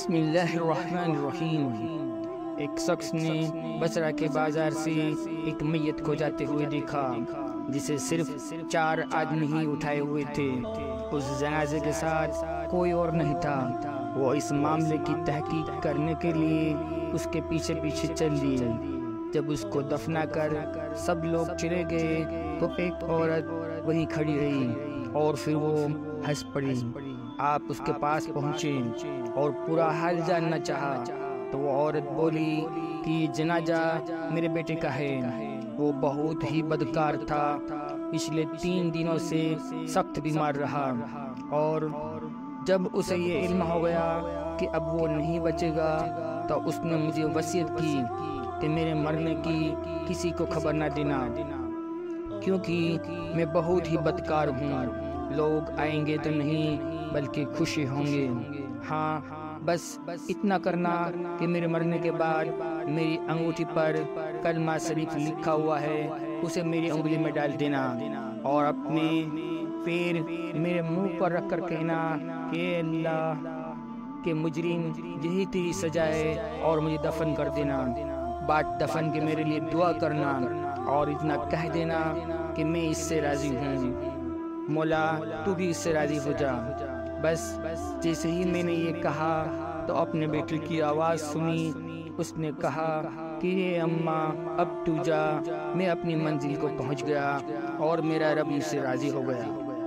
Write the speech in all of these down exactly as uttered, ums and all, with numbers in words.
بسم اللہ الرحمن الرحیم۔ ایک شخص نے بصرہ کے بازار سے ایک میت کو جاتے ہوئے دیکھا جسے صرف چار آدمی ہی اٹھائے ہوئے تھے۔ اس جنازے کے ساتھ کوئی اور نہیں تھا۔ وہ اس معاملے کی تحقیق کرنے کے لیے اس کے پیچھے پیچھے چل دیے۔ جب اس کو دفنا کر سب لوگ چلے گئے تو ایک عورت وہیں کھڑی رہی اور پھر وہ ہنس پڑی۔ آپ اس کے پاس پہنچے اور پورا حال جاننا چاہا تو وہ عورت بولی کہ یہ جنازہ میرے بیٹے کا ہے۔ وہ بہت ہی بدکار تھا، پچھلے تین دنوں سے سخت بیمار رہا، اور جب اسے یہ علم ہو گیا کہ اب وہ نہیں بچے گا تو اس نے مجھے وصیت کی کہ میرے مرنے کی کسی کو خبر نہ دینا، کیونکہ میں بہت ہی بدکار ہوں۔ لوگ آئیں گے تو نہیں بلکہ خوشی ہوں گے۔ ہاں، بس اتنا کرنا کہ میرے مرنے کے بعد میری انگوٹھی پر کلمہ شریف لکھا ہوا ہے اسے میری انگلی میں ڈال دینا، اور اپنے پیر میرے منہ پر رکھ کر کہنا کہ اے اللہ کہ مجرم یہی تیری سزا ہے، اور مجھے دفن کر دینا۔ بعد دفن کے میرے لیے دعا کرنا اور اتنا کہہ دینا کہ میں اس سے راضی ہوں، مولا تو بھی اس سے راضی ہو جا۔ بس جیسے ہی میں نے یہ کہا تو اپنے بیٹے کی آواز سنی۔ اس نے کہا کہ اے اماں اب تو جا، میں اپنی منزل کو پہنچ گیا اور میرا رب اس سے راضی ہو گیا۔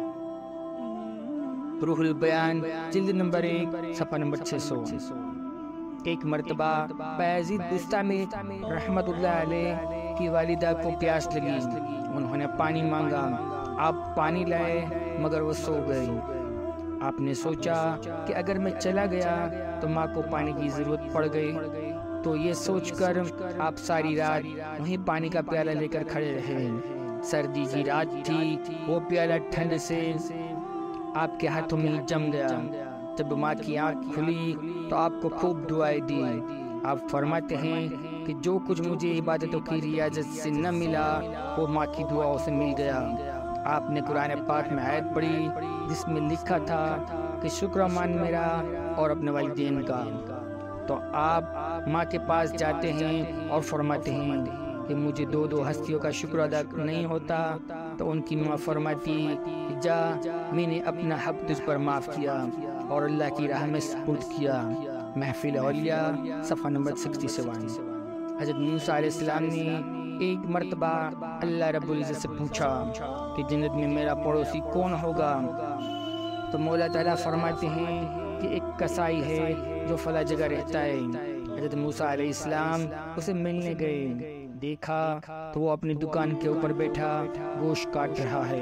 روح البیان جلد نمبر ایک صفحہ نمبر چھ سو۔ ایک مرتبہ بایزید بستامی رحمت اللہ علیہ کی والدہ کو پیاس لگی۔ انہوں نے پانی مانگا، آپ پانی لائے مگر وہ سو گئی۔ آپ نے سوچا کہ اگر میں چلا گیا تو ماں کو پانی کی ضرورت پڑ گئی، تو یہ سوچ کر آپ ساری رات وہیں پانی کا پیالہ لے کر کھڑے رہے۔ سردی کی رات تھی، وہ پیالہ ٹھنڈ سے آپ کے ہاتھوں میں جم گیا۔ جب ماں کی آنکھ کھلی تو آپ کو خوب دعائیں دی۔ آپ فرماتے ہیں کہ جو کچھ مجھے عبادتوں کی ریاضت سے نہ ملا وہ ماں کی دعاؤں سے مل گیا۔ آپ نے قرآن پاک میں آیت پڑھی جس میں لکھا تھا کہ شکر مان میرا اور اپنے والدین کا۔ تو آپ ماں کے پاس جاتے ہیں اور فرماتے ہیں کہ مجھے دو دو ہستیوں کا شکر ادا نہیں ہوتا، تو ان کی ماں فرماتی جا، میں نے اپنا حق تجھ پر معاف کیا اور اللہ کی راہ میں سپرد کیا۔ محفل اولیاء صفحہ نمبر سکسٹی سیون۔ حضرت موسیٰ علیہ السلام نے ایک مرتبہ اللہ رب العزت سے پوچھا کہ جنت میں میرا پڑوسی کون ہوگا؟ تو مولا تعالیٰ فرماتے ہیں کہ ایک کسائی ہے جو فلاں جگہ رہتا ہے۔ حضرت موسیٰ علیہ السلام اسے ملنے گئے، دیکھا تو وہ اپنی دکان کے اوپر بیٹھا گوشت کاٹ رہا ہے۔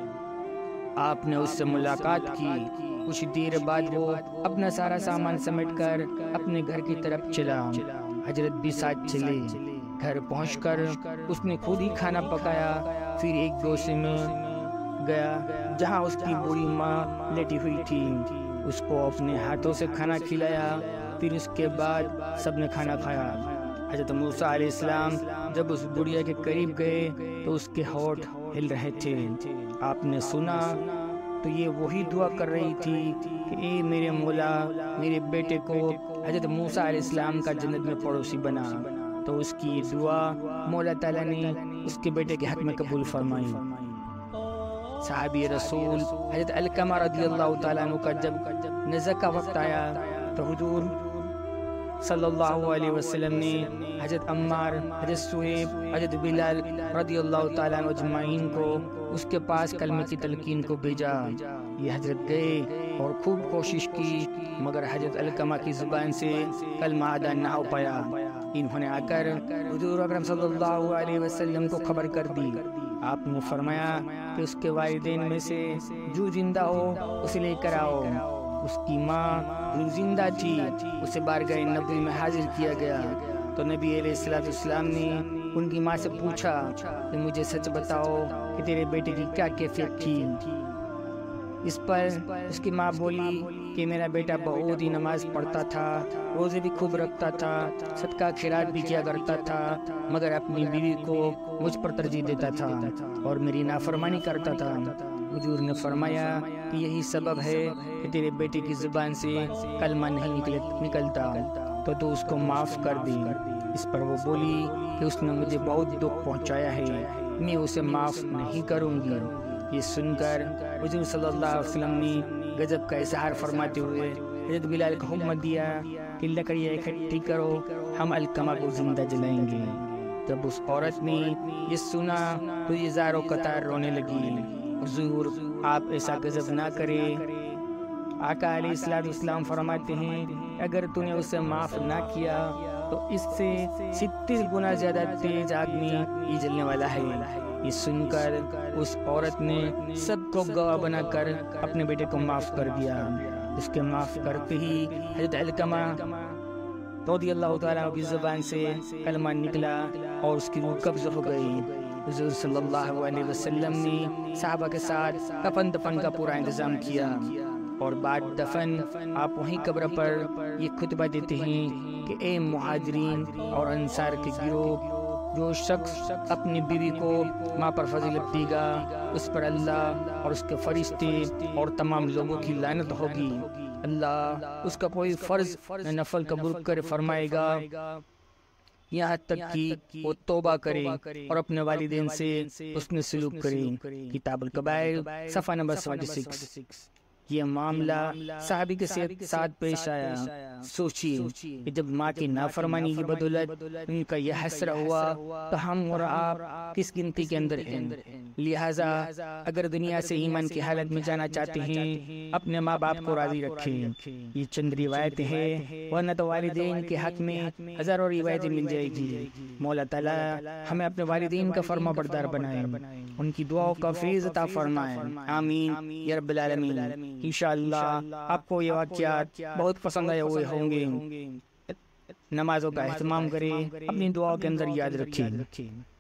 آپ نے اس سے ملاقات کی۔ کچھ دیر بعد وہ اپنا سارا سامان سمیٹ کر اپنے گھر کی طرف چلا۔ حضرت بھی ساتھ چلے۔ گھر پہنچ کر اس نے خود ہی کھانا پکایا، پھر ایک گوشے میں گیا جہاں اس کی بوڑھی ماں لیٹی ہوئی تھی۔ اس کو اپنے ہاتھوں سے کھانا کھلایا، پھر اس کے بعد سب نے کھانا کھایا۔ حضرت موسیٰ علیہ السلام جب اس بڑھیا کے قریب گئے تو اس کے ہونٹ ہل رہے تھے۔ آپ نے سنا تو یہ وہی دعا کر رہی تھی کہ اے میرے مولا، میرے بیٹے کو حضرت موسیٰ علیہ السلام کا جنت میں پڑوسی بنا۔ تو اس کی دعا مولا تعالیٰ نے اس کے بیٹے کے حق میں قبول فرمائی۔ صحابی رسول حضرت علقمہ رضی اللہ تعالیٰ عنہ کا جب نزع کا وقت آیا تو حضور صلی اللہ علیہ وسلم نے حضرت عمار، حضرت سہیب، حضرت بلال رضی اللہ تعالیٰ عنہ اجمعین کو اس کے پاس کلمہ کی تلقین کو بھیجا۔ یہ حضرت گئے اور خوب کوشش کی مگر حضرت علقمہ کی زبان سے کلمہ ادا نہ ہو پایا۔ انہوں نے آ کر حضور اکرم صلی اللہ علیہ وسلم کو خبر کر دی۔ آپ نے فرمایا کہ اس کے والدین میں سے جو زندہ ہو اسے لے کر آؤ۔ اس کی ماں جو زندہ تھی اسے بارگاہ نبوی میں حاضر کیا گیا۔ تو نبی علیہ الصلوۃ والسلام نے ان کی ماں سے پوچھا کہ مجھے سچ بتاؤ کہ تیرے بیٹے کی کیا کیفیت تھی؟ اس پر اس کی ماں بولی کہ میرا بیٹا بہت ہی نماز پڑھتا تھا، روزے بھی خوب رکھتا تھا، صدقہ خیرات بھی کیا کرتا تھا، مگر اپنی بیوی کو مجھ پر ترجیح دیتا تھا اور میری نافرمانی کرتا تھا۔ حضور نے فرمایا کہ یہی سبب ہے کہ تیرے بیٹے کی زبان سے کلمہ نہیں نکلتا تو تو اس کو معاف کر دی۔ اس پر وہ بولی کہ اس نے مجھے بہت دکھ پہنچایا ہے، میں اسے معاف نہیں کروں گی۔ یہ سن کر حضور صلی اللہ علیہ وسلم نے غضب کا اظہار فرماتے ہوئے حضرت بلال کو حکم دیا کہ لکڑیاں اکٹھی کرو، ہم علقمہ کو زندہ جلائیں گے۔ جب اس عورت نے یہ سنا تو یہ زاروں قطار رونے لگی۔ حضور آپ ایسا غضب نہ کرے۔ آقا علیہ الصلوۃ والسلام فرماتے ہیں اگر تو نے اسے معاف نہ کیا تو اس سے ستیس گنا زیادہ تیز آگ میں یہ جلنے والا ہے۔ یہ سن کر اس عورت نے سب کو گواہ بنا کر اپنے بیٹے کو معاف کر دیا۔ اس کے معاف کرتے ہی حضرت علقمہ رضی اللہ تعالیٰ کی زبان سے کلمہ نکلا اور اس کی روح قبض ہو گئی۔ حضور صلی اللہ علیہ وسلم نے صحابہ کے ساتھ کفن دفن کا پورا انتظام کیا، اور بعد دفن آپ وہیں قبر پر یہ خطبہ دیتے ہیں کہ اے مہاجرین اور انصار کے گروہ، جو شخص اپنی بیوی کو ماں پر فضیلت دے گا اس پر اللہ اور اس کے فرشتے اور تمام لوگوں کی لعنت ہوگی۔ اللہ اس کا کوئی فرض نہ نفل قبول کر فرمائے گا یہاں تک کہ وہ توبہ کرے اور اپنے والدین سے حسن سلوک کرے۔ کتاب الکبائر صفحہ نمبر چھہتر۔ یہ معاملہ صحابی کے ساتھ پیش آیا۔ سوچیے کہ جب ماں کی نافرمانی کی بدولت ان کا یہ حسرہ ہوا تو ہم اور آپ کس گنتی کے اندر ہیں؟ لہٰذا اگر دنیا سے ایمان کی حالت میں جانا چاہتے ہیں اپنے ماں باپ کو راضی رکھیں۔ یہ چند روایتیں ہیں، ورنہ تو والدین کے حق میں ہزاروں روایتیں مل جائے گی۔ مولا تعالیٰ ہمیں اپنے والدین کا فرما بردار بنائے، ان کی دعاؤں کا فیض عطا فرمائے، آمین یا رب العالمین۔ انشاءاللہ آپ کو یہ واقعات بہت پسند آئے ہوئے ہوں گے۔ نمازوں کا اہتمام کریں، اپنی دعاؤں کے اندر یاد رکھیں۔